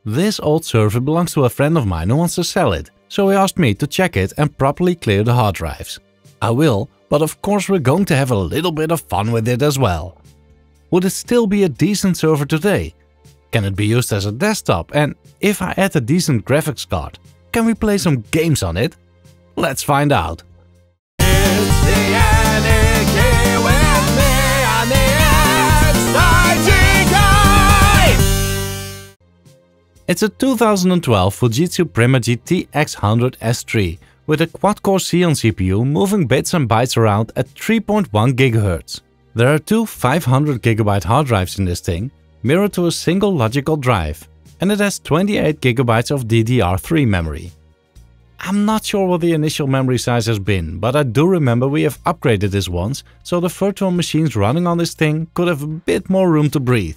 This old server belongs to a friend of mine who wants to sell it, so he asked me to check it and properly clear the hard drives. I will, but of course we're going to have a little bit of fun with it as well. Would it still be a decent server today? Can it be used as a desktop? And if I add a decent graphics card, can we play some games on it? Let's find out. It's the Anarchy with me on the exciting guy! It's a 2012 Fujitsu Primergy TX100 S3 with a quad-core Xeon CPU moving bits and bytes around at 3.1 GHz. There are two 500GB hard drives in this thing, mirrored to a single logical drive, and it has 28 GB of DDR3 memory. I'm not sure what the initial memory size has been, but I do remember we have upgraded this once, so the virtual machines running on this thing could have a bit more room to breathe.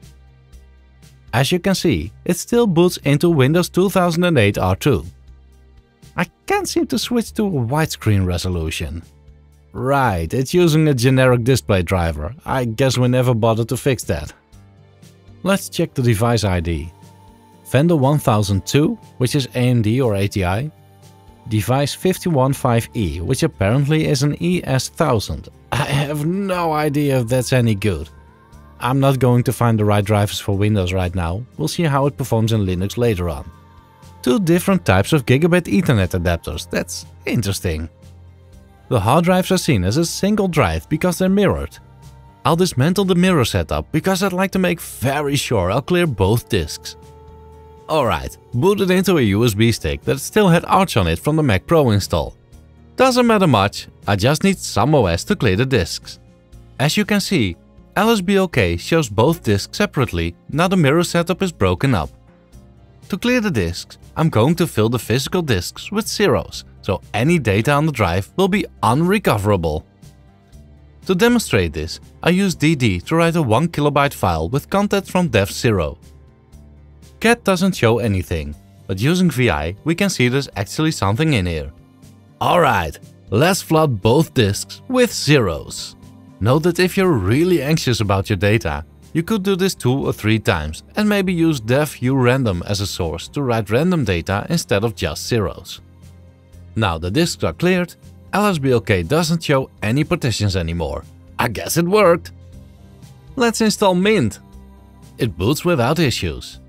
As you can see, it still boots into Windows 2008 R2. I can't seem to switch to a widescreen resolution. Right, it's using a generic display driver. I guess we never bothered to fix that. Let's check the device ID. Vendor 1002, which is AMD or ATI. Device 515E, which apparently is an ES1000. I have no idea if that's any good. I'm not going to find the right drivers for Windows right now. We'll see how it performs in Linux later on. Two different types of gigabit Ethernet adapters. That's interesting. The hard drives are seen as a single drive because they're mirrored. I'll dismantle the mirror setup because I'd like to make very sure I'll clear both disks. Alright, booted into a USB stick that still had Arch on it from the Mac Pro install. Doesn't matter much, I just need some OS to clear the disks. As you can see, LSBOK shows both disks separately, now the mirror setup is broken up. To clear the disks, I'm going to fill the physical disks with zeros, so any data on the drive will be unrecoverable. To demonstrate this, I use DD to write a 1 KB file with content from dev0. Cat doesn't show anything, but using VI we can see there's actually something in here. Alright, let's flood both disks with zeros. Note that if you're really anxious about your data, you could do this 2 or 3 times and maybe use dev_urandom as a source to write random data instead of just zeros. Now the disks are cleared, LSBOK doesn't show any partitions anymore. I guess it worked! Let's install Mint. It boots without issues.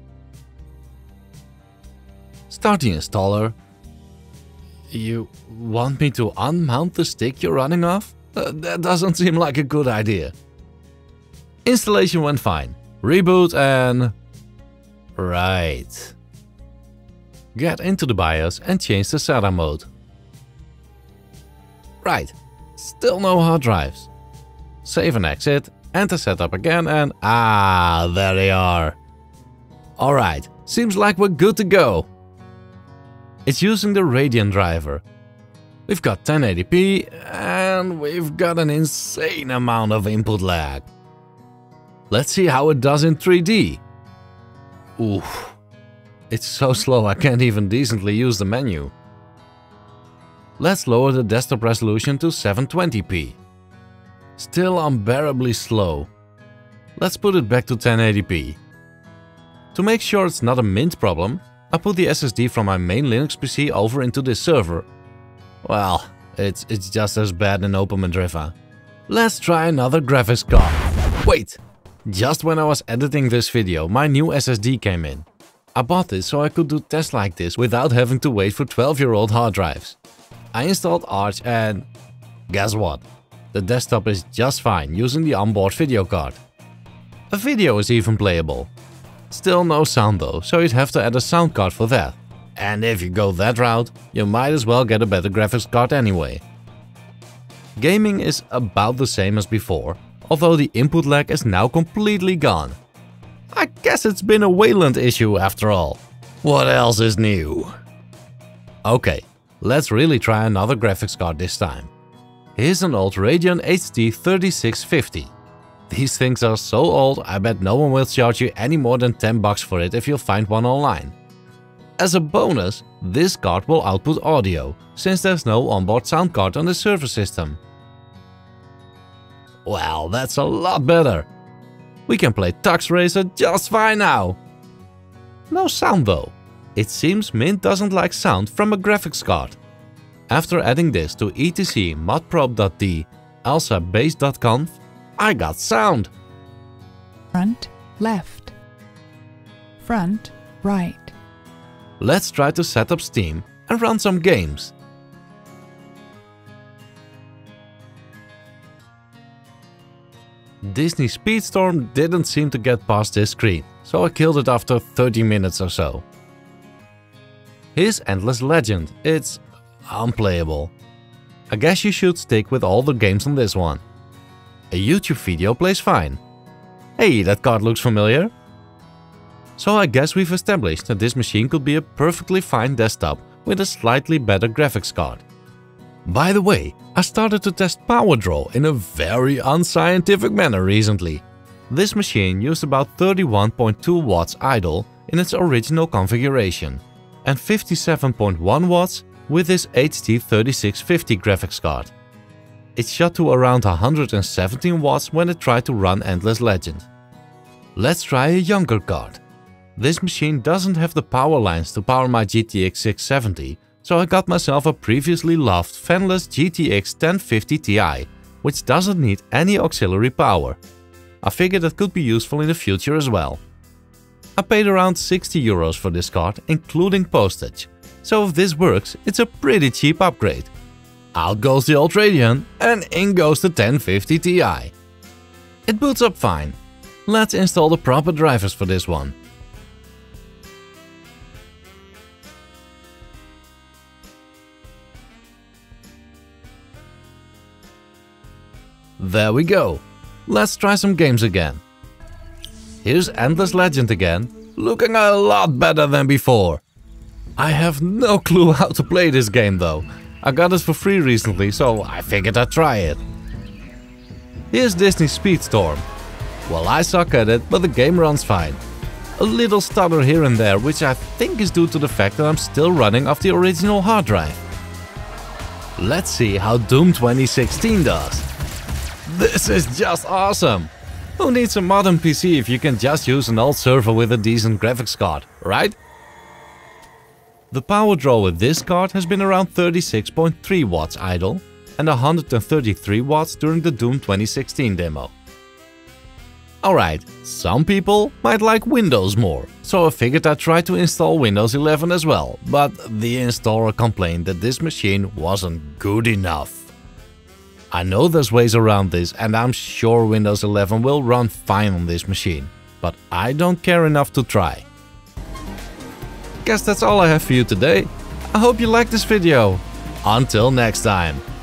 Start the installer. You want me to unmount the stick you're running off? That doesn't seem like a good idea. Installation went fine. Reboot and... Right. Get into the BIOS and change the SATA mode. Right. Still no hard drives. Save and exit, enter setup again and... there they are. Alright, seems like we're good to go. It's using the Radeon driver. We've got 1080p and we've got an insane amount of input lag. Let's see how it does in 3D. Oof. It's so slow I can't even decently use the menu. Let's lower the desktop resolution to 720p. Still unbearably slow. Let's put it back to 1080p. To make sure it's not a Mint problem, I put the SSD from my main Linux PC over into this server. Well, it's just as bad in OpenMadriva. Let's try another graphics card. Wait! Just when I was editing this video, my new SSD came in. I bought this so I could do tests like this without having to wait for 12-year-old hard drives. I installed Arch and... guess what? The desktop is just fine using the onboard video card. A video is even playable. Still no sound though, so you'd have to add a sound card for that. And if you go that route, you might as well get a better graphics card anyway. Gaming is about the same as before, although the input lag is now completely gone. I guess it's been a Wayland issue after all. What else is new? Okay, let's really try another graphics card this time. Here's an old Radeon HD 3650. These things are so old, I bet no one will charge you any more than 10 bucks for it if you'll find one online. As a bonus, this card will output audio, since there's no onboard sound card on the server system. Well, that's a lot better. We can play Tux Racer just fine now. No sound though. It seems Mint doesn't like sound from a graphics card. After adding this to etc modprobe.d alsa-base.conf, I got sound. Front, left. Front, right. Let's try to set up Steam and run some games. Disney Speedstorm didn't seem to get past this screen, so I killed it after 30 minutes or so. Here's Endless Legend. It's unplayable. I guess you should stick with all the games on this one. A YouTube video plays fine. Hey, that card looks familiar. So I guess we've established that this machine could be a perfectly fine desktop with a slightly better graphics card. By the way, I started to test power draw in a very unscientific manner recently. This machine used about 31.2 watts idle in its original configuration and 57.1 watts with this HT3650 graphics card. It shot to around 117 watts when it tried to run Endless Legend. Let's try a younger card. This machine doesn't have the power lines to power my GTX 670, so I got myself a previously loved fanless GTX 1050 Ti, which doesn't need any auxiliary power. I figured that could be useful in the future as well. I paid around 60 euros for this card, including postage, so if this works, it's a pretty cheap upgrade. Out goes the old Radeon, and in goes the 1050 Ti. It boots up fine. Let's install the proper drivers for this one. There we go. Let's try some games again. Here's Endless Legend again, looking a lot better than before. I have no clue how to play this game though. I got it for free recently, so I figured I'd try it. Here's Disney Speedstorm. Well, I suck at it, but the game runs fine. A little stutter here and there, which I think is due to the fact that I'm still running off the original hard drive. Let's see how Doom 2016 does. This is just awesome! Who needs a modern PC if you can just use an old server with a decent graphics card, right? The power draw with this card has been around 36.3 watts idle and 133 watts during the Doom 2016 demo. Alright, some people might like Windows more, so I figured I'd try to install Windows 11 as well, but the installer complained that this machine wasn't good enough. I know there's ways around this and I'm sure Windows 11 will run fine on this machine, but I don't care enough to try. Guess that's all I have for you today. I hope you liked this video. Until next time.